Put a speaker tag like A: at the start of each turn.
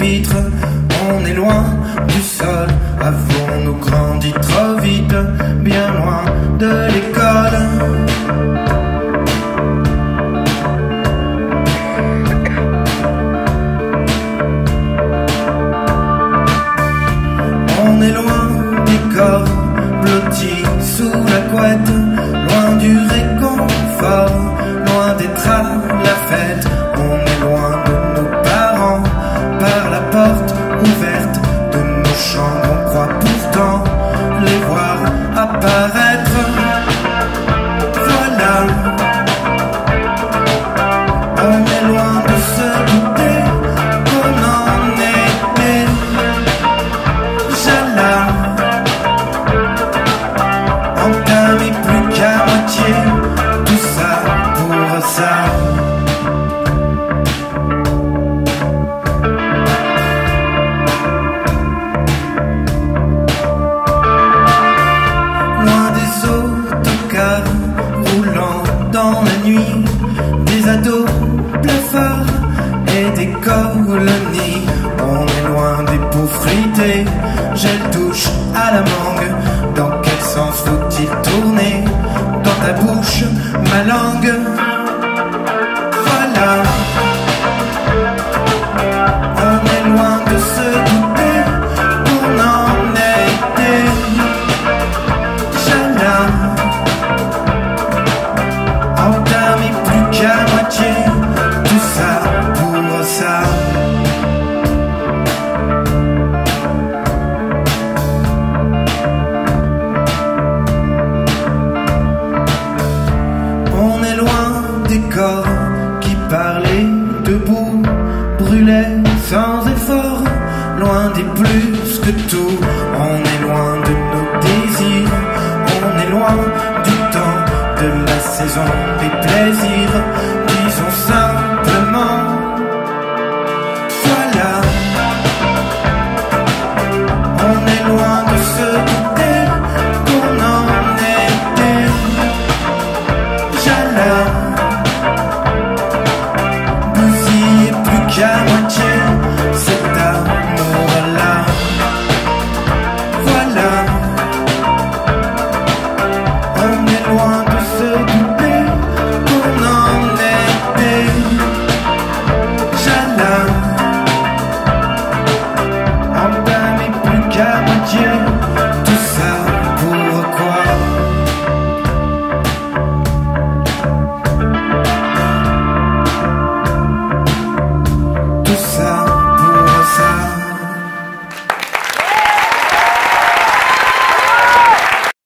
A: vitres. On est loin du sol, avons-nous grandi trop vite, bien loin de l'école. On est loin des corps blottis sous la couette, loin du réconfort, loin d'être à la fête. On est loin de nos parents, par la porte ouverte de nos chambres. On croit pourtant les voir apparaître. Voilà, on est loin de se douter qu'on en était. Jala, entamé plus qu'à moitié, tout ça pour ça. Loin des autocars roulant dans la nuit, des ados blafards et des colonies. On est loin des peaux fritées, gel touche à la mangue. Dans quel sens faut-il tourner dans ta bouche, ma langue? Voilà, on est loin de se douter qu'on en était. Jala, entamé plus qu'à moitié, tout ça pour ça. On est loin des corps qui parlaient debout, brûlaient sans effort, loin des plus que tout. On est loin de nos désirs, on est loin du temps, de la saison des plaisirs. Disons simplement, voilà, on est